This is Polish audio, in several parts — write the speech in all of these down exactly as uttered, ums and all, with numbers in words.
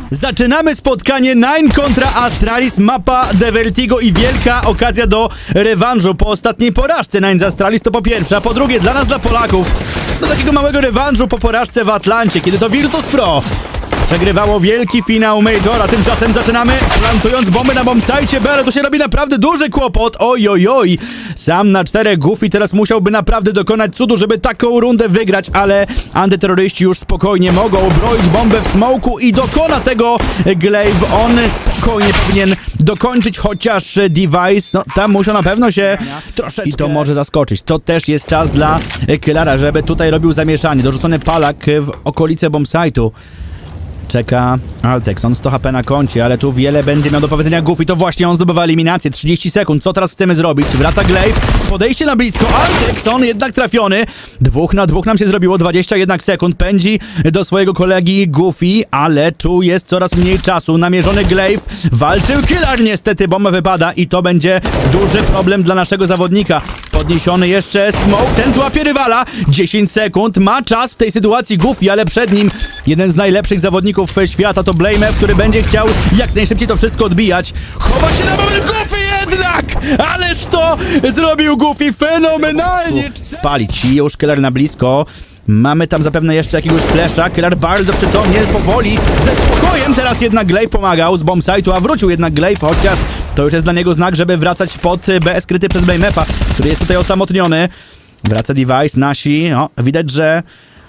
Zaczynamy spotkanie Nine kontra Astralis, mapa The Vertigo i wielka okazja do rewanżu po ostatniej porażce Nine z Astralis, to po pierwsze, a po drugie dla nas, dla Polaków, do takiego małego rewanżu po porażce w Atlancie, kiedy to Virtus Pro przegrywało wielki finał Majora. Tymczasem zaczynamy plantując bomby na bombsite B, ale to się robi naprawdę duży kłopot. Oj, oj, oj. Sam na czterech Goofy teraz musiałby naprawdę dokonać cudu, żeby taką rundę wygrać, ale antyterroryści już spokojnie mogą broić bombę w smoku i dokona tego Glaive. On spokojnie powinien dokończyć chociaż device. No, tam musiał na pewno się troszeczkę... I to może zaskoczyć. To też jest czas dla Killara, żeby tutaj robił zamieszanie. Dorzucony palak w okolice bombsite'u. Czeka Altex, on sto H P na koncie, ale tu wiele będzie miał do powiedzenia Goofy, to właśnie on zdobywa eliminację, trzydzieści sekund, co teraz chcemy zrobić? Wraca Glaive, podejście na blisko, Altex, on jednak trafiony, dwóch na dwóch nam się zrobiło, dwadzieścia jednak sekund, pędzi do swojego kolegi Goofy, ale tu jest coraz mniej czasu, namierzony Glaive, walczył Killar, niestety bomba wypada i to będzie duży problem dla naszego zawodnika. Podniesiony jeszcze smoke, ten złapie rywala, dziesięć sekund, ma czas w tej sytuacji Goofy, ale przed nim jeden z najlepszych zawodników świata, to Blame, który będzie chciał jak najszybciej to wszystko odbijać. Chowa się na moment Goofy jednak! Ależ to zrobił Goofy fenomenalnie! Spalić już Killar na blisko. Mamy tam zapewne jeszcze jakiegoś flasha. Killar bardzo przytomnie, powoli, ze spokojem. Teraz jednak Glaive pomagał z bombsite'u, a wrócił jednak Glaive, chociaż to już jest dla niego znak, żeby wracać pod B S kryty przez Blame'a, który jest tutaj osamotniony. Wraca device, nasi, no, widać, że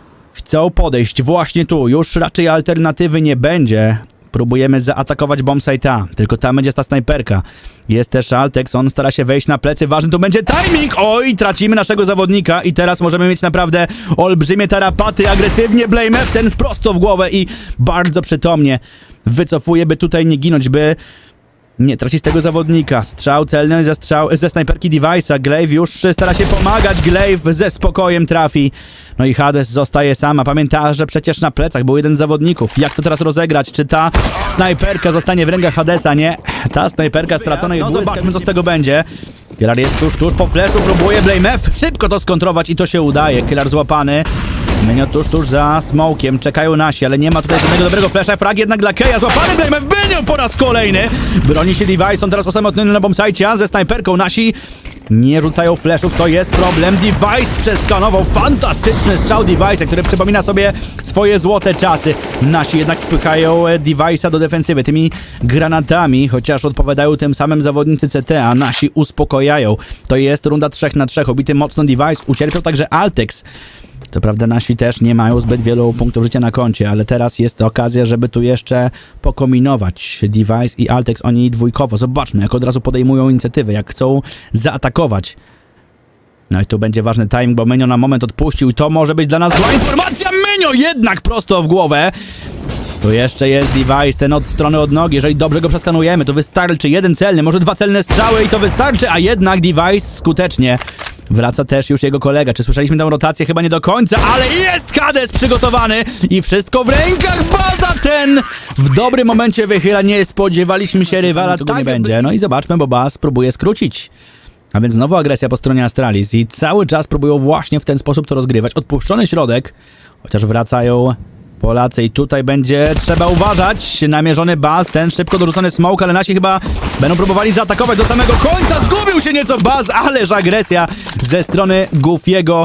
chcą podejść właśnie tu, już raczej alternatywy nie będzie. Próbujemy zaatakować bombsite'a, tylko tam będzie ta snajperka. Jest też Altex, on stara się wejść na plecy, ważny tu będzie timing! Oj, tracimy naszego zawodnika i teraz możemy mieć naprawdę olbrzymie tarapaty, agresywnie Blame, ten prosto w głowę i bardzo przytomnie wycofuje, by tutaj nie ginąć, by nie tracić tego zawodnika. Strzał celny ze, strzał, ze snajperki device'a. Glaive już stara się pomagać. Glaive ze spokojem trafi. No i Hades zostaje sama. Pamięta, że przecież na plecach był jeden z zawodników. Jak to teraz rozegrać? Czy ta snajperka zostanie w rękach Hadesa? Nie. Ta snajperka stracona i no, zobaczmy, co z tego będzie. Killar jest tuż, tuż po flashu. Próbuje Blame F szybko to skontrować i to się udaje. Killar złapany. Menio tuż, tuż za smokiem. Czekają nasi, ale nie ma tutaj żadnego dobrego flasha. Frag jednak dla Keja. Złapany Blame Benio po raz kolejny. Broni się device. On teraz osamotniony na bombsite, ze snajperką. Nasi nie rzucają flashów. To jest problem. Device przeskanował. Fantastyczny strzał device'a, który przypomina sobie swoje złote czasy. Nasi jednak spychają device'a do defensywy tymi granatami, chociaż odpowiadają tym samym zawodnicy C T, a nasi uspokojają. To jest runda trzech na trzech. Obity mocno device. Ucierpiał także Altex. Co prawda nasi też nie mają zbyt wielu punktów życia na koncie, ale teraz jest to okazja, żeby tu jeszcze pokombinować. Device i Altex, oni dwójkowo. Zobaczmy, jak od razu podejmują inicjatywę, jak chcą zaatakować. No i tu będzie ważny timing, bo Menio na moment odpuścił i to może być dla nas zła informacja. Menio jednak prosto w głowę. Tu jeszcze jest device, ten od strony od nogi. Jeżeli dobrze go przeskanujemy, to wystarczy jeden celny, może dwa celne strzały i to wystarczy, a jednak device skutecznie. Wraca też już jego kolega. Czy słyszeliśmy tę rotację? Chyba nie do końca, ale jest Hades przygotowany i wszystko w rękach. Baza ten w dobrym momencie wychyla. Nie spodziewaliśmy się rywala, tego nie będzie. No i zobaczmy, bo Baz próbuje skrócić. A więc znowu agresja po stronie Astralis i cały czas próbują właśnie w ten sposób to rozgrywać. Odpuszczony środek, chociaż wracają Polacy i tutaj będzie trzeba uważać. Namierzony Baz, ten szybko dorzucony smoke, ale nasi chyba będą próbowali zaatakować do samego końca. Zgubił się nieco Baz, ależ agresja ze strony Goofiego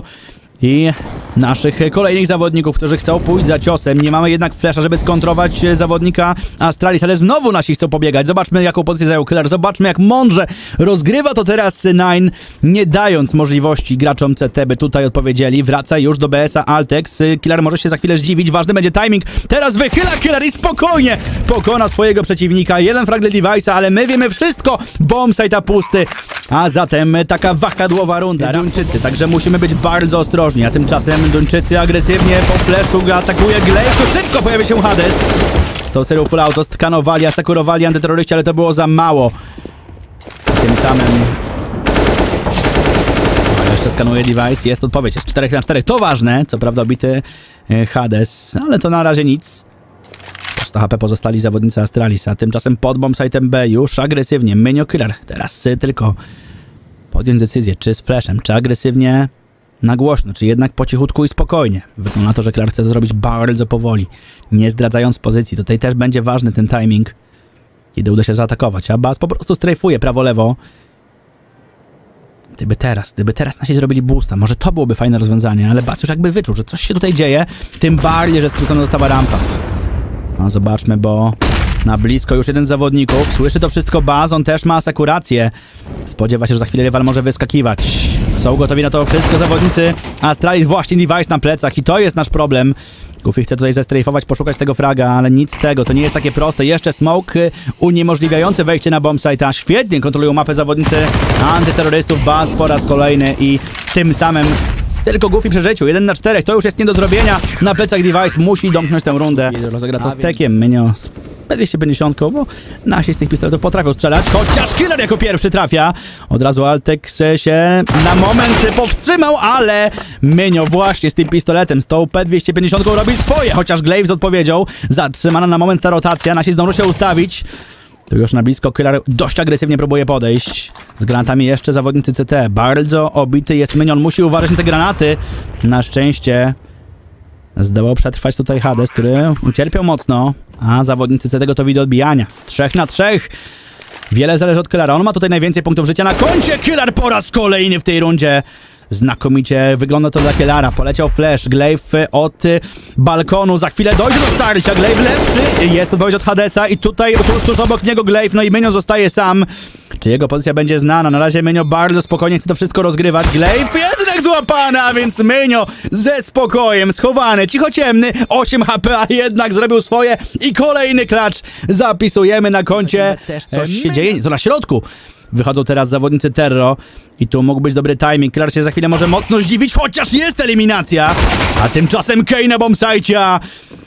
i naszych kolejnych zawodników, którzy chcą pójść za ciosem. Nie mamy jednak flasha, żeby skontrować zawodnika Astralis, ale znowu nasi chcą pobiegać. Zobaczmy, jaką pozycję zajął Killar. Zobaczmy, jak mądrze rozgrywa to teraz Nine, nie dając możliwości graczom C T, by tutaj odpowiedzieli. Wraca już do B S-a Altex. Killar może się za chwilę zdziwić. Ważny będzie timing. Teraz wychyla Killar i spokojnie pokona swojego przeciwnika. Jeden frag dla device'a, ale my wiemy wszystko. Bombsite pusty. A zatem taka wahadłowa runda. Duńczycy, także musimy być bardzo ostrożni. A tymczasem Duńczycy agresywnie po flashu atakuje Glaive. Tu szybko pojawia się Hades. To serio full auto skanowali, asekurowali antyterroryści, ale to było za mało. Tym samym no, jeszcze skanuje device. Jest odpowiedź. Jest cztery na cztery. To ważne. Co prawda obity Hades, ale to na razie nic. sto H P pozostali zawodnicy Astralisa. Tymczasem pod bombsite'em B już agresywnie. Menio Killar. Teraz tylko podjąć decyzję, czy z flashem, czy agresywnie na głośno, czy jednak po cichutku i spokojnie. Wygląda na to, że Killer chce to zrobić bardzo powoli, nie zdradzając pozycji. Tutaj też będzie ważny ten timing, kiedy uda się zaatakować, a Baz po prostu strajfuje prawo-lewo. Gdyby teraz, gdyby teraz nasi zrobili boosta, może to byłoby fajne rozwiązanie, ale Baz już jakby wyczuł, że coś się tutaj dzieje, tym bardziej, że skrócona została rampa. No zobaczmy, bo na blisko już jeden z zawodników. Słyszy to wszystko Baz, on też ma asekurację. Spodziewa się, że za chwilę rywal może wyskakiwać. Są gotowi na to wszystko zawodnicy. Astralis właśnie device na plecach i to jest nasz problem. Goofy chce tutaj zestrajfować, poszukać tego fraga, ale nic z tego, to nie jest takie proste. Jeszcze smoke uniemożliwiający wejście na bombsite, a świetnie kontrolują mapę zawodnicy antyterrorystów. Baz po raz kolejny i tym samym tylko Goofy przy życiu. jeden na czterech, to już jest nie do zrobienia. Na plecach device musi domknąć tę rundę. Rozegra to stekiem, Mynio z P dwieście pięćdziesiąt, bo nasi z tych pistoletów potrafią strzelać, chociaż Killer jako pierwszy trafia. Od razu Altex się na moment powstrzymał, ale Mynio właśnie z tym pistoletem, z tą P dwieście pięćdziesiąt robi swoje, chociaż Glaive z odpowiedzią. Zatrzymana na moment ta rotacja, nasi zdążą się ustawić. Tu już na blisko Killer dość agresywnie próbuje podejść. Z granatami jeszcze zawodnicy C T. Bardzo obity jest Mynion, musi uważać na te granaty. Na szczęście zdołał przetrwać tutaj Hades, który ucierpiał mocno, a zawodnicy C T gotowi do odbijania. Trzech na trzech. Wiele zależy od Killera. On ma tutaj najwięcej punktów życia na koncie. Killer po raz kolejny w tej rundzie. Znakomicie wygląda to dla Killera. Poleciał flash. Glaive od balkonu. Za chwilę dojdzie do starcia. Glaive lepszy. Jest odpowiedź od Hadesa i tutaj tuż, tuż obok niego Glaive. No i Mynio zostaje sam. Czy jego pozycja będzie znana? Na razie Mynio bardzo spokojnie chce to wszystko rozgrywać. Glaive jednak złapana, więc Mynio ze spokojem, schowany, cichociemny. osiem H P, a jednak zrobił swoje. I kolejny klacz zapisujemy na koncie. Też coś się dzieje. To na środku. Wychodzą teraz zawodnicy Terro i tu mógł być dobry timing. Killer się za chwilę może mocno zdziwić, chociaż jest eliminacja. A tymczasem Kane na bombsite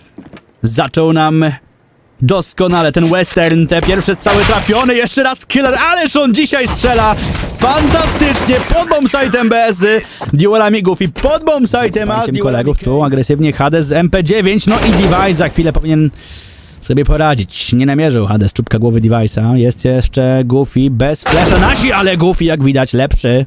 zaczął nam doskonale ten western. Te pierwsze strzały trafione. Jeszcze raz Killer, ależ on dzisiaj strzela fantastycznie pod bombsite'em bez duelami Goofy. Pod bombsite'em, a z kolegów tu agresywnie Hades z M P dziewięć. No i device za chwilę powinien sobie poradzić. Nie namierzył Hades czubka głowy device'a. Jest jeszcze Goofy bez flasha. Nasi, ale Goofy jak widać lepszy.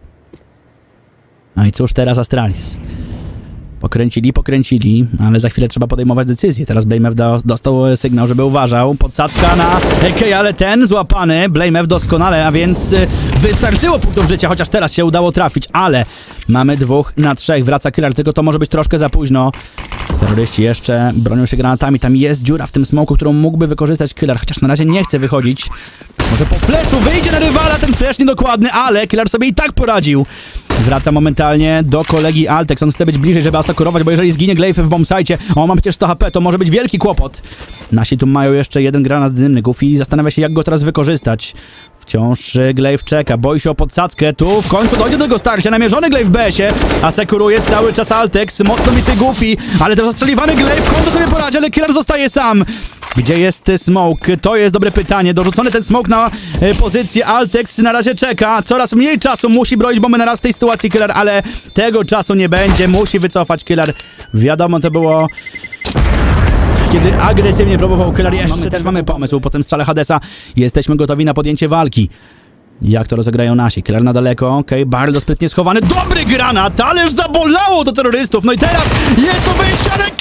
No i cóż teraz Astralis? Pokręcili, pokręcili, ale za chwilę trzeba podejmować decyzję. Teraz BlameF do, dostał sygnał, żeby uważał. Podsadzka na A K, ale ten złapany. BlameF doskonale, a więc wystarczyło punktów życia, chociaż teraz się udało trafić, ale mamy dwóch na trzech. Wraca Killer, tylko to może być troszkę za późno. Terroryści jeszcze bronią się granatami. Tam jest dziura w tym smoku, którą mógłby wykorzystać Killer, chociaż na razie nie chce wychodzić. Może po flashu wyjdzie na rywala, ten flash niedokładny, ale Killer sobie i tak poradził. Wraca momentalnie do kolegi Altex. On chce być bliżej, żeby atakurować, bo jeżeli zginie Glaive w bombsite, on ma przecież sto H P, to może być wielki kłopot. Nasi tu mają jeszcze jeden granat dymny. Goofy zastanawia się, jak go teraz wykorzystać. Wciąż Glaive czeka, boi się o podsadzkę. Tu w końcu dojdzie do tego starcia. Namierzony Glaive w B S-ie, asekuruje cały czas Altex. Mocno bity Goofy, ale też zastrzeliwany Glaive. W końcu sobie poradzi, ale Killer zostaje sam. Gdzie jest smoke? To jest dobre pytanie. Dorzucony ten smoke na e, pozycję. Altex na razie czeka. Coraz mniej czasu. Musi broić bomby na raz w tej sytuacji Killer, ale tego czasu nie będzie. Musi wycofać Killer. Wiadomo, to było kiedy agresywnie próbował Killer. Jeszcze mamy, też mamy pomysł. Po tym strzale Hadesa jesteśmy gotowi na podjęcie walki. Jak to rozegrają nasi? Killer na daleko, okej, okay, bardzo sprytnie schowany. Dobry granat, ależ zabolało do terrorystów. No i teraz jest to wyjście na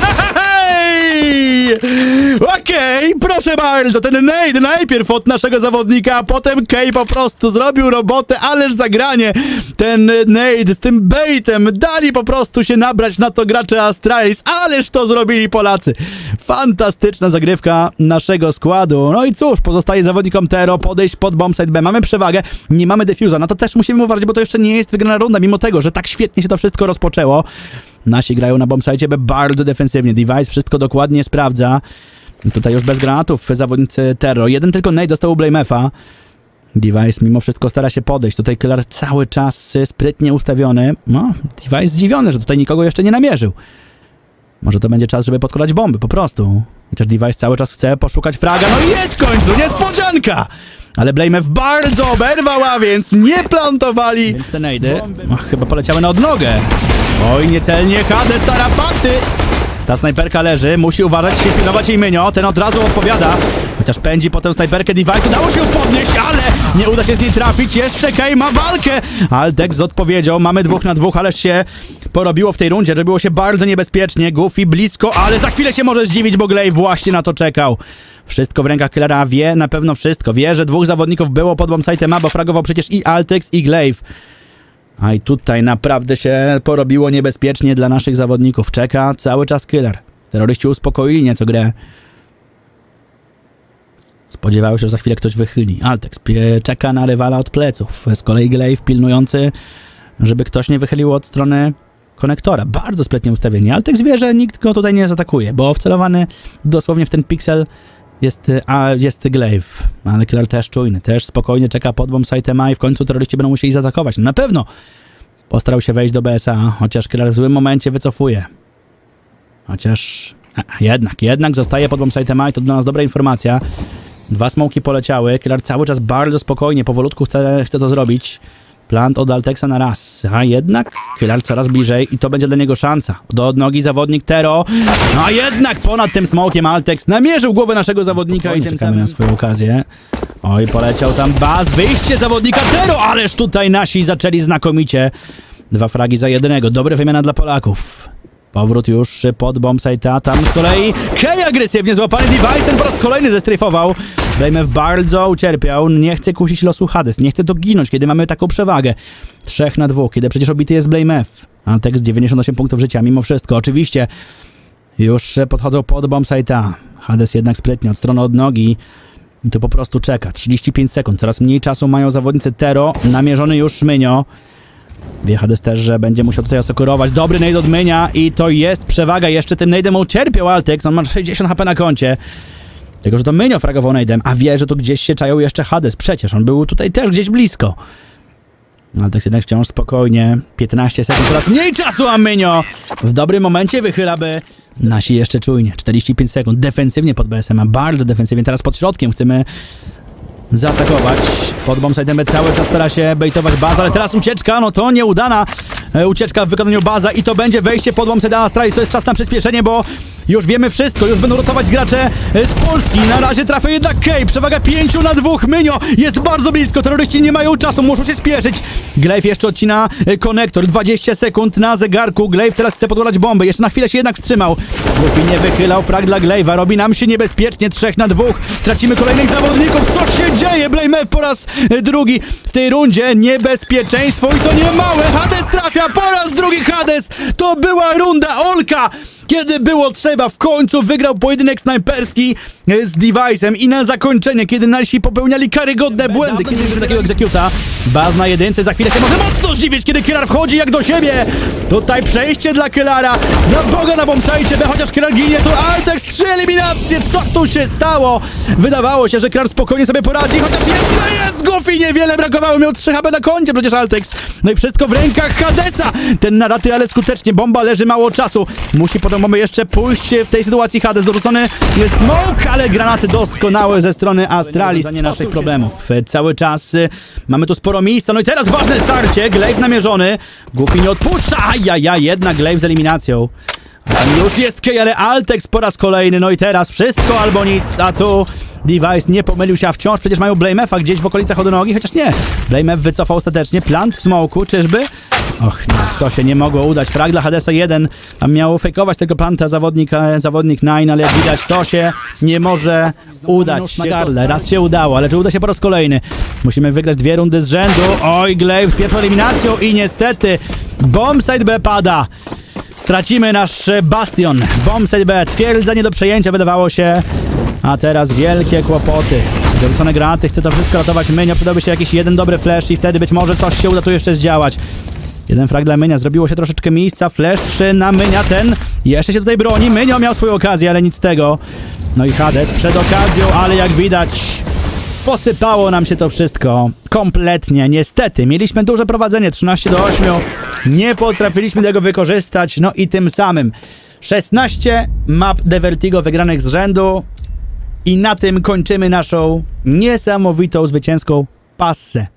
Okej, okay, proszę bardzo, ten nade najpierw od naszego zawodnika, a potem Kay po prostu zrobił robotę, ależ zagranie. Ten nade z tym baitem dali po prostu się nabrać na to gracze Astralis, ależ to zrobili Polacy. Fantastyczna zagrywka naszego składu. No i cóż, pozostaje zawodnikom Tero podejść pod bombsite B. Mamy przewagę, nie mamy defuza, na to też musimy uważać, bo to jeszcze nie jest wygrana runda, mimo tego, że tak świetnie się to wszystko rozpoczęło. Nasi grają na bombsite B bardzo defensywnie. Device wszystko dokładnie sprawdza. Tutaj już bez granatów zawodnicy Terro. Jeden tylko nade dostał u BlameF'a. Device mimo wszystko stara się podejść. Tutaj Killer cały czas sprytnie ustawiony. No, Device zdziwiony, że tutaj nikogo jeszcze nie namierzył. Może to będzie czas, żeby podkładać bomby, po prostu. Chociaż Device cały czas chce poszukać fraga. No i jest w końcu, niespodzianka! Ale BlameF bardzo oberwał, a więc nie plantowali. Więc te nady chyba poleciały na odnogę. Oj, niecelnie Hades, tarapaty. Ta snajperka leży, musi uważać się, pilnować jej Mynio. Ten od razu odpowiada. Chociaż pędzi potem snajperkę Device, udało się podnieść, ale nie uda się z niej trafić. Jeszcze Kay ma walkę. Altex odpowiedział, mamy dwóch na dwóch, ależ się porobiło w tej rundzie. Robiło się bardzo niebezpiecznie. Goofy blisko, ale za chwilę się może zdziwić, bo Glaive właśnie na to czekał. Wszystko w rękach Killera, wie na pewno wszystko. Wie, że dwóch zawodników było pod bombsite'em A, bo fragował przecież i Altex, i Glaive. A i tutaj naprawdę się porobiło niebezpiecznie dla naszych zawodników. Czeka cały czas Killer. Terroryści uspokoili nieco grę. Spodziewały się, że za chwilę ktoś wychyli. Altex czeka na rywala od pleców. Z kolei Glaive pilnujący, żeby ktoś nie wychylił od strony konektora. Bardzo sprytnie ustawienie. Altex wie, że nikt go tutaj nie zaatakuje, bo wcelowany dosłownie w ten piksel jest, a, jest Glaive. Ale Killer też czujny, też spokojnie czeka pod bombsite'em A i w końcu terroryści będą musieli zaatakować. No na pewno postarał się wejść do B S A, chociaż Killer w złym momencie wycofuje. Chociaż a, jednak, jednak zostaje pod bombsite'em A i to dla nas dobra informacja. Dwa smoki poleciały. Killer cały czas bardzo spokojnie, powolutku chce, chce to zrobić. Plant od Altexa na raz. A jednak Killer coraz bliżej i to będzie dla niego szansa. Do odnogi zawodnik Tero. No a jednak ponad tym smokiem Altex namierzył głowę naszego zawodnika i tym samym na swoją okazję. Oj, poleciał tam Baz. Wyjście zawodnika Tero, ależ tutaj nasi zaczęli znakomicie. Dwa fragi za jednego. Dobra wymiana dla Polaków. Powrót już pod bombsite, tam z kolei Kay agresywnie złapany Device, ten po raz kolejny zestryfował. Blame'F bardzo ucierpiał, nie chce kusić losu Hades, nie chce doginąć, kiedy mamy taką przewagę. Trzech na dwóch, kiedy przecież obity jest Blame'F. Altex dziewięćdziesiąt osiem punktów życia, mimo wszystko. Oczywiście już podchodzą pod bombsite. Hades jednak sprytnie od strony odnogi. I tu po prostu czeka. trzydzieści pięć sekund, coraz mniej czasu mają zawodnicy Tero, namierzony już Mynio. Wie Hades też, że będzie musiał tutaj asekurować. Dobry nade od Mynia i to jest przewaga. Jeszcze tym nade'em ucierpiał Altex. On ma sześćdziesiąt H P na koncie. Tylko, że to Mynio fragował nade'em, a wie, że tu gdzieś się czają jeszcze Hades. Przecież on był tutaj też gdzieś blisko. Altex jednak wciąż spokojnie. piętnaście sekund, coraz mniej czasu, a Mynio w dobrym momencie wychyla, by nasi jeszcze czujnie. czterdzieści pięć sekund. Defensywnie pod B S M, a bardzo defensywnie. Teraz pod środkiem chcemy zaatakować. Pod bombsite'em B cały czas stara się bejtować Baza, ale teraz ucieczka, no to nieudana e, ucieczka w wykonaniu Baza i to będzie wejście pod bombsite Astralis. To jest czas na przyspieszenie, bo już wiemy wszystko, już będą rotować gracze e, z Polski. Na razie trafia jednak Kay, przewaga pięciu na dwóch. Mynio jest bardzo blisko, terroryści nie mają czasu, muszą się spieszyć. Glaive jeszcze odcina e, konektor, dwadzieścia sekund na zegarku. Glaive teraz chce podłożyć bombę, jeszcze na chwilę się jednak wstrzymał. Goofy nie wychylał, frag dla Glaive'a, robi nam się niebezpiecznie, trzech na dwóch. Tracimy kolejnych zawodników, co się dzieje? Blame'F po raz drugi w tej rundzie, niebezpieczeństwo i to nie małe. Hades trafia po raz drugi. Hades, to była runda Olka, kiedy było trzeba, w końcu wygrał pojedynek snajperski z Device'em i na zakończenie, kiedy nasi popełniali karygodne błędy, kiedy mieliśmy takiego egzekuta. Baz na jedynce, za chwilę się może mocno zdziwić, kiedy Killer wchodzi jak do siebie. Tutaj przejście dla Killera, dla Boga na bombsite, chociaż Killer ginie, to Altex, trzy eliminacje, co tu się stało? Wydawało się, że Killer spokojnie sobie poradzi, chociaż jeszcze jest Goofy, niewiele brakowało, miał trzy H P na koncie przecież Altex. No i wszystko w rękach Hadesa, ten naraty, ale skutecznie, bomba leży, mało czasu, musi potem bombę jeszcze pójść w tej sytuacji. Hades dorzucony smoke, ale granaty doskonałe ze strony Astralis, nie naszych problemów. Cały czas y, mamy tu sporo miejsca, no i teraz ważne starcie, Glaive namierzony, Goofy nie odpuszcza, ajajaj, jednak Glaive z eliminacją. A tam już jest Kay, ale Altex po raz kolejny, no i teraz wszystko albo nic, a tu Device nie pomylił się, a wciąż przecież mają Blame'Fa gdzieś w okolicach odnogi, chociaż nie. Blame'F wycofał ostatecznie, plant w smoku, czyżby? Och, nie, to się nie mogło udać. Frag dla Hadesa jeden, a miał fejkować tego planta zawodnik, zawodnik Nine, ale jak widać, to się nie może udać. Na gardle, raz się udało, ale czy uda się po raz kolejny? Musimy wygrać dwie rundy z rzędu. Oj, Glaive z pierwszą eliminacją i niestety bombsite B pada. Tracimy nasz bastion. Bombsite B, twierdza nie do przejęcia wydawało się, a teraz wielkie kłopoty. Zarzucone granaty, chce to wszystko ratować Mynio, przydałby się jakiś jeden dobry flash i wtedy być może coś się uda tu jeszcze zdziałać. Jeden frag dla Mynia, zrobiło się troszeczkę miejsca, flash na Mynia, ten jeszcze się tutaj broni, Mynio miał swoją okazję, ale nic z tego. No i Hades przed okazją, ale jak widać posypało nam się to wszystko kompletnie, niestety. Mieliśmy duże prowadzenie, trzynaście do ośmiu, nie potrafiliśmy tego wykorzystać, no i tym samym szesnaście map The Vertigo wygranych z rzędu i na tym kończymy naszą niesamowitą, zwycięską passę.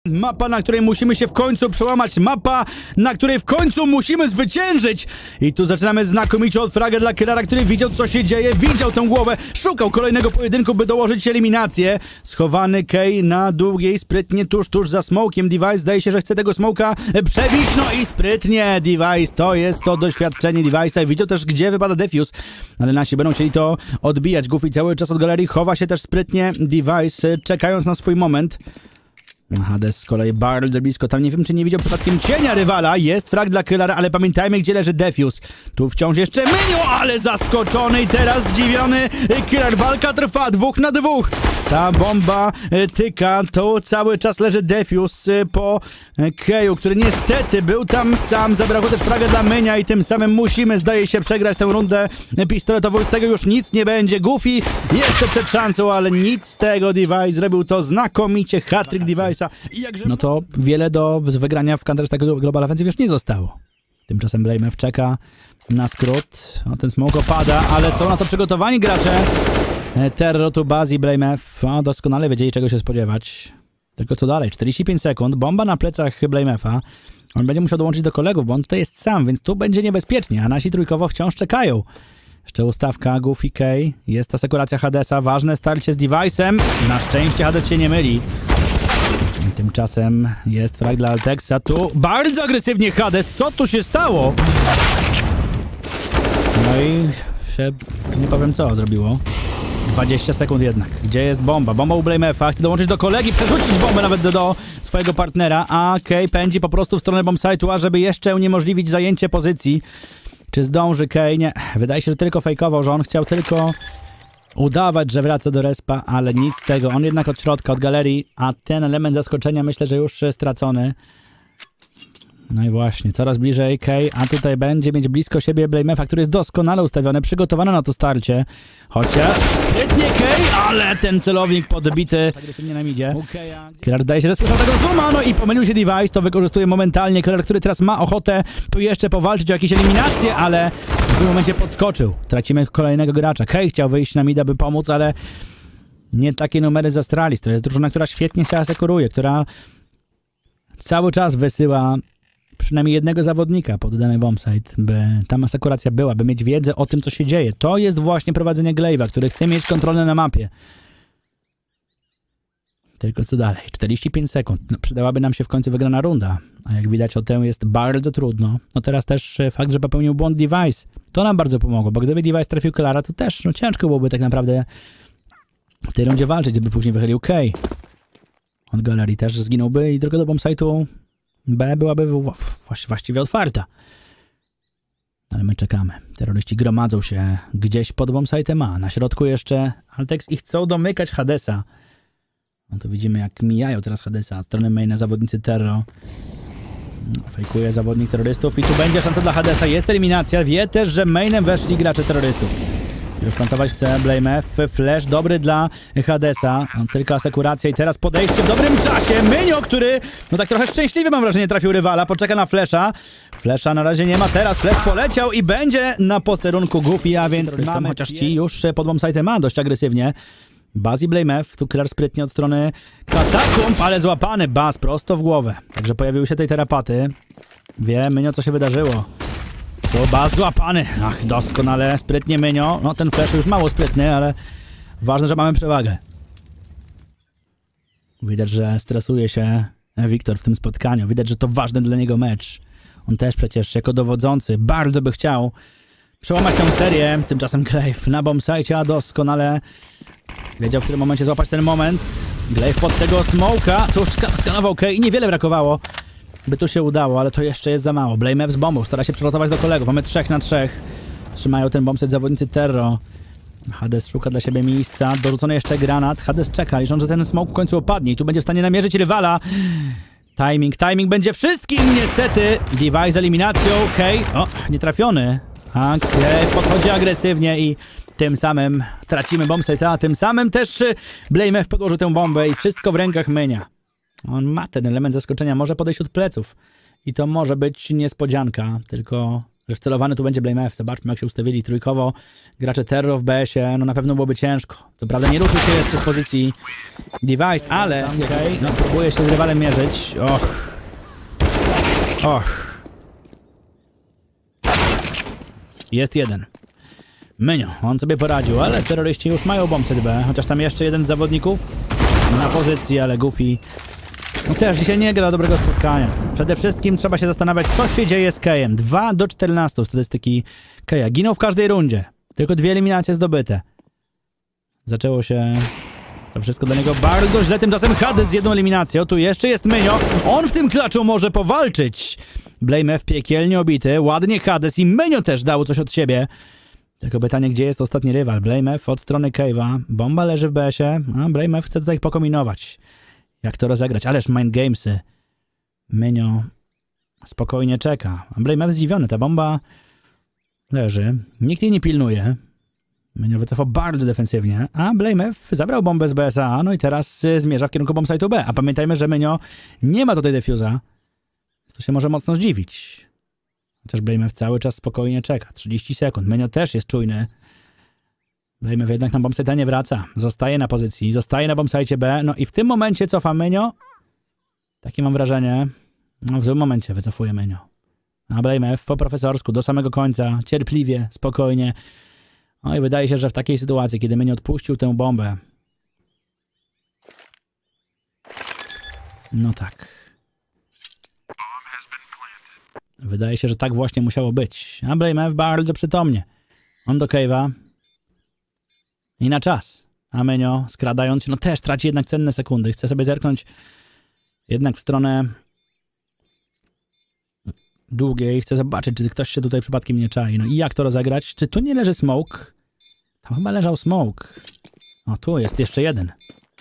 Mapa, na której musimy się w końcu przełamać. Mapa, na której w końcu musimy zwyciężyć. I tu zaczynamy znakomicie od fraga dla Killara, który widział, co się dzieje. Widział tę głowę. Szukał kolejnego pojedynku, by dołożyć eliminację. Schowany Kay na długiej, sprytnie tuż, tuż za smokiem. Device zdaje się, że chce tego smoka przebić. No i sprytnie Device. To jest to doświadczenie Device'a. Widział też, gdzie wypada defuse. Ale nasi będą chcieli to odbijać. Goofy cały czas od galerii chowa się też sprytnie Device, czekając na swój moment. Hades z kolei bardzo blisko. Tam nie wiem, czy nie widział przypadkiem cienia rywala. Jest frag dla Killara, ale pamiętajmy, gdzie leży defuse. Tu wciąż jeszcze Mynio, ale zaskoczony i teraz zdziwiony Killar. Walka trwa, dwóch na dwóch. Ta bomba tyka. To cały czas leży defuse po Keju, który niestety był tam sam. Zabrakło też fraga dla Mynia i tym samym musimy, zdaje się, przegrać tę rundę pistoletową. Z tego już nic nie będzie. Goofy jeszcze przed szansą, ale nic z tego. Device zrobił to znakomicie. Hat-trick Device'a. No to wiele do wygrania w Counter-Strike Global Offensive już nie zostało. Tymczasem BlameF czeka na skrót. O, ten smoke opada, ale są na to przygotowani gracze. Terror tu Bazi, BlameF. O, doskonale wiedzieli, czego się spodziewać. Tylko co dalej? czterdzieści pięć sekund. Bomba na plecach BlameF'a. On będzie musiał dołączyć do kolegów, bo on tutaj jest sam, więc tu będzie niebezpiecznie, a nasi trójkowo wciąż czekają. Jeszcze ustawka Goofy K. Jest asekuracja Hadesa. Ważne starcie z Device'em. Na szczęście Hades się nie myli. Tymczasem jest frag dla Alteksa. Tu bardzo agresywnie Hades. Co tu się stało? No i się nie powiem co zrobiło. dwadzieścia sekund jednak. Gdzie jest bomba? Bomba u BlameF'a. Chce dołączyć do kolegi, przerzucić bombę nawet do, do swojego partnera, a Kay pędzi po prostu w stronę bombsite'u, żeby jeszcze uniemożliwić zajęcie pozycji. Czy zdąży Kay? Nie. Wydaje się, że tylko fejkował, że on chciał tylko udawać, że wraca do respa, ale nic z tego. On jednak od środka, od galerii, a ten element zaskoczenia myślę, że już stracony. No i właśnie, coraz bliżej Kay, a tutaj będzie mieć blisko siebie BlameF'a, który jest doskonale ustawiony, przygotowany na to starcie. Chociaż świetnie Kay, ale ten celownik podbity agresywnie na midzie. Killar zdaje się, że słyszał tego zooma, no i pomylił się Device, to wykorzystuje momentalnie Killar, który teraz ma ochotę tu jeszcze powalczyć o jakieś eliminacje, ale w tym momencie podskoczył. Tracimy kolejnego gracza. Kay chciał wyjść na mida, by pomóc, ale nie takie numery z Astralis. To jest drużyna, która świetnie się asekuruje, która cały czas wysyła przynajmniej jednego zawodnika pod dany bombsite, by tam asekuracja była, by mieć wiedzę o tym, co się dzieje. To jest właśnie prowadzenie Glaive'a, który chce mieć kontrolę na mapie. Tylko co dalej? czterdzieści pięć sekund. No, przydałaby nam się w końcu wygrana runda. A jak widać, o tę jest bardzo trudno. No teraz też fakt, że popełnił błąd Device. To nam bardzo pomogło, bo gdyby Device trafił Killara, to też no, ciężko byłoby tak naprawdę w tej rundzie walczyć, gdyby później wychylił Kay. Od galerii też zginąłby i droga do bombsite'u B byłaby właściwie otwarta. Ale my czekamy. Terroryści gromadzą się gdzieś pod bombsite'em A. Na środku jeszcze Altex i chcą domykać Hadesa. No to widzimy, jak mijają teraz Hadesa. Z strony maina zawodnicy Terro. Fejkuje zawodnik terrorystów i tu będzie szansa dla Hadesa. Jest eliminacja. Wie też, że mainem weszli gracze terrorystów. Już plantować chce BlameF. Flash dobry dla Hadesa. No, tylko asekuracja i teraz podejście w dobrym czasie. Mynio, który no tak trochę szczęśliwy, mam wrażenie, trafił rywala. Poczeka na Flasha. Flasha na razie nie ma. Teraz Flash poleciał i będzie na posterunku Goofy, a więc mamy... Chociaż ci już pod bombsite'em ma dość agresywnie. Baz i BlameF. Tu Killar sprytnie od strony katakumb, ale złapany Baz prosto w głowę. Także pojawiły się tej terapaty. Wie Mynio, co się wydarzyło. Tu Baz złapany. Ach, doskonale, sprytnie Mynio. No ten Flash już mało sprytny, ale ważne, że mamy przewagę. Widać, że stresuje się Wiktor w tym spotkaniu. Widać, że to ważny dla niego mecz. On też przecież jako dowodzący bardzo by chciał przełamać tę serię. Tymczasem Glaive na bombsite, a doskonale wiedział, w którym momencie złapać ten moment. Glaive pod tego smoka. Tu skanował Kay i niewiele brakowało, by tu się udało, ale to jeszcze jest za mało. BlameF z bombą stara się przelotować do kolegów. Mamy trzech na trzech. Trzymają ten bombset zawodnicy Terro. Hades szuka dla siebie miejsca. Dorzucony jeszcze granat. Hades czeka, licząc, że ten smoke w końcu opadnie i tu będzie w stanie namierzyć rywala. Timing, timing będzie wszystkim niestety. Device z eliminacją. Kay, o, nietrafiony. A Kay podchodzi agresywnie i tym samym tracimy bombset, a tym samym też BlameF podłożył tę bombę i wszystko w rękach Mynia. On ma ten element zaskoczenia, może podejść od pleców I to może być niespodzianka, tylko że wcelowany tu będzie Blame F. Zobaczmy, jak się ustawili trójkowo. Gracze Terror w B S ie, no na pewno byłoby ciężko. Co prawda nie ruszył się jeszcze z pozycji Device, ale okay, no, próbuje się z rywalem mierzyć. Och. Och. Jest jeden. Mynio, on sobie poradził, ale terroryści już mają bombset B, chociaż tam jeszcze jeden z zawodników na pozycji, ale Goofy no też dzisiaj nie gra dobrego spotkania. Przede wszystkim trzeba się zastanawiać, co się dzieje z Kejem. dwa do czternastu statystyki Keja. Ginął w każdej rundzie. Tylko dwie eliminacje zdobyte. Zaczęło się to wszystko dla niego bardzo źle. Tymczasem Hades z jedną eliminacją. Tu jeszcze jest Mynio. On w tym klaczu może powalczyć. Blame F piekielnie obity. Ładnie Hades i Mynio też dał coś od siebie. Tylko pytanie, gdzie jest ostatni rywal? Blame F od strony Cave'a. Bomba leży w B S ie, a Blame F chce tutaj pokombinować. Jak to rozegrać? Ależ Mind Gamesy. Mynio spokojnie czeka. A Blame F zdziwiony. Ta bomba leży. Nikt jej nie pilnuje. Mynio wycofał bardzo defensywnie. A Blame F zabrał bombę z B S A. No i teraz zmierza w kierunku bombsite'u B. A pamiętajmy, że Mynio nie ma tutaj defuza. To się może mocno zdziwić. Chociaż Blame F cały czas spokojnie czeka. trzydzieści sekund. Mynio też jest czujny. Blame F jednak na bombsite nie wraca. Zostaje na pozycji. Zostaje na bombsite B. No i w tym momencie cofa Mynio. Takie mam wrażenie. No w złym momencie wycofuje Mynio. A Blame F po profesorsku do samego końca. Cierpliwie, spokojnie. No i wydaje się, że w takiej sytuacji, kiedy Mynio odpuścił tę bombę. No tak. Wydaje się, że tak właśnie musiało być. A Blame F bardzo przytomnie. On do Cave'a. I na czas. A Mynio, skradając się, no też traci jednak cenne sekundy. Chce sobie zerknąć jednak w stronę długiej. Chce zobaczyć, czy ktoś się tutaj przypadkiem nie czai. No i jak to rozegrać? Czy tu nie leży smoke? Tam chyba leżał smoke. O, tu jest jeszcze jeden.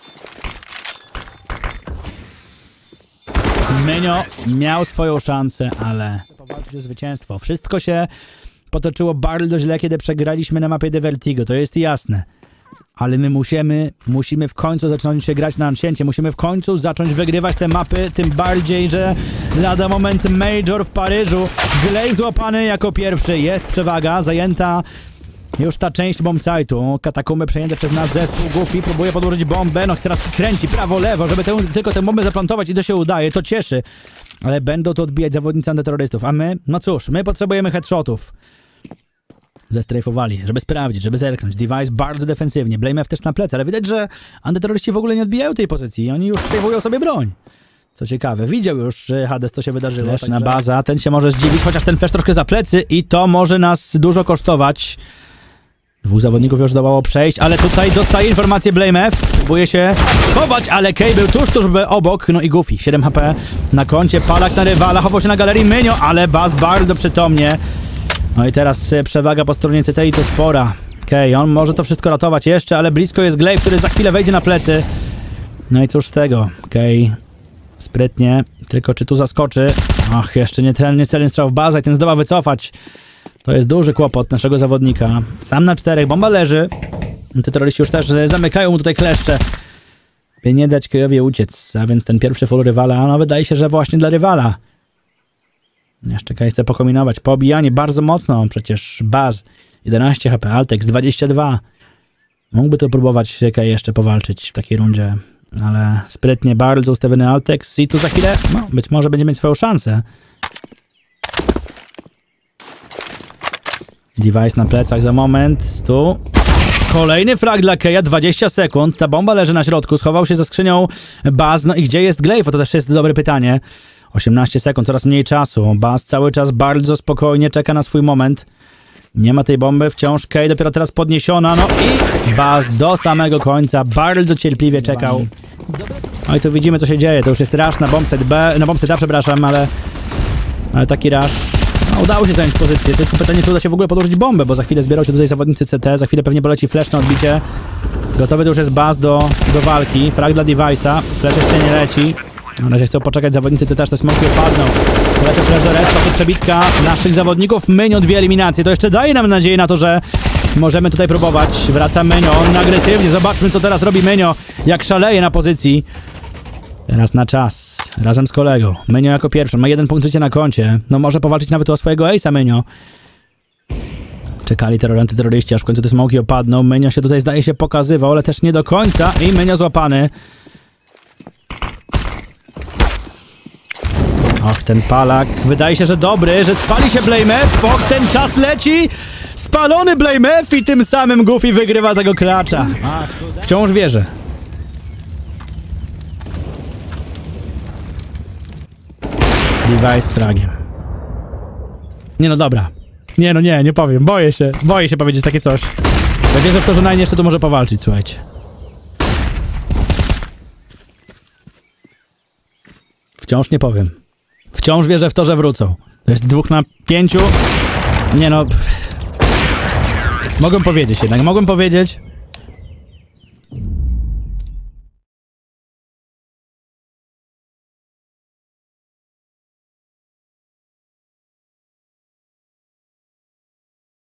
Mynio miał swoją szansę, ale powalczyć o zwycięstwo. Wszystko się potoczyło bardzo źle, kiedy przegraliśmy na mapie The Vertigo. To jest jasne. Ale my musimy, musimy w końcu zacząć się grać na anciencie. Musimy w końcu zacząć wygrywać te mapy, tym bardziej, że lada moment Major w Paryżu. Glaive złapany jako pierwszy. Jest przewaga, zajęta już ta część bombsite'u. Katakumby przejęte przez nasz zespół. Goofy próbuje podłożyć bombę. No teraz kręci prawo, lewo, żeby tę, tylko tę bombę zaplantować i to się udaje. To cieszy. Ale będą to odbijać zawodnicy antyterrorystów. A my? No cóż, my potrzebujemy headshotów. Zestrajfowali, żeby sprawdzić, żeby zerknąć. Device bardzo defensywnie. Blame F też na plecy, ale widać, że antyterroryści w ogóle nie odbijają tej pozycji. Oni już przejmują sobie broń. Co ciekawe, widział już Hades, co się wydarzyło. Flash na baza, ten się może zdziwić, chociaż ten flash troszkę za plecy i to może nas dużo kosztować. Dwóch zawodników już zdołało przejść, ale tutaj dostaje informację Blame F. Próbuje się chować, ale Kay był tuż, tuż obok. No i Goofy, siedem H P na koncie, Palak na rywala, chował się na galerii Mynio, ale Baz bardzo przytomnie. No i teraz przewaga po stronie C T I to spora. Okej, okay, on może to wszystko ratować jeszcze, ale blisko jest Glaive, który za chwilę wejdzie na plecy. No i cóż z tego. Okej, okay. Sprytnie. Tylko czy tu zaskoczy? Ach, jeszcze nie celny, celny strzał w bazę i ten zdoła wycofać. To jest duży kłopot naszego zawodnika. Sam na czterech, bomba leży. Te terroryści już też zamykają mu tutaj kleszcze. By nie dać Kejowi uciec. A więc ten pierwszy full rywala, no wydaje się, że właśnie dla rywala. Jeszcze Kej chce pokombinować. Pobijanie bardzo mocno. Przecież Baz jedenaście H P, Altex dwadzieścia dwa. Mógłby to próbować Kej jeszcze powalczyć w takiej rundzie. Ale sprytnie bardzo ustawiony Altex i tu za chwilę, no, być może będzie mieć swoją szansę. Device na plecach za moment. Tu kolejny frag dla Keja, dwadzieścia sekund. Ta bomba leży na środku, schował się za skrzynią Baz. No i gdzie jest Glaive? To też jest dobre pytanie. osiemnaście sekund, coraz mniej czasu. Baz cały czas bardzo spokojnie czeka na swój moment. Nie ma tej bomby, wciąż Kej dopiero teraz podniesiona. No i Baz do samego końca bardzo cierpliwie czekał. No i tu widzimy, co się dzieje. To już jest rush na bombsite B, na bombsite A, przepraszam, ale, ale taki rush. No, udało się zająć pozycję, tylko pytanie, czy uda się w ogóle podłożyć bombę, bo za chwilę zbierał się tutaj zawodnicy C T, za chwilę pewnie poleci flash na odbicie. Gotowy to już jest Baz do, do walki, frag dla Device'a, flash jeszcze nie leci. Na razie chcą poczekać zawodnicy C T, aż te smoki opadną. Poleci flash do respa, tu przebitka naszych zawodników, Mynio dwie eliminacje, to jeszcze daje nam nadzieję na to, że możemy tutaj próbować. Wraca Mynio, on agresywnie, zobaczmy, co teraz robi Mynio, jak szaleje na pozycji. Teraz na czas. Razem z kolegą. Menio jako pierwszy. Ma jeden punkt życia na koncie. No może powalczyć nawet o swojego ace'a, Menio. Czekali terror, antyterroryści, aż w końcu te smoki opadną. Menio się tutaj zdaje się pokazywał, ale też nie do końca. I Menio złapany. Och, ten palak. Wydaje się, że dobry, że spali się Blame'F. Och, ten czas leci. Spalony Blame'F i tym samym Goofy wygrywa tego klacza. Wciąż wierzę. Device z fragiem. Nie no, dobra. Nie no, nie, nie powiem. Boję się. Boję się powiedzieć takie coś. Ja wierzę w to, że Nine jeszcze tu może powalczyć, słuchajcie. Wciąż nie powiem. Wciąż wierzę w to, że wrócą. To jest dwóch na pięciu. Nie no... Mogłem powiedzieć jednak. Mogłem powiedzieć...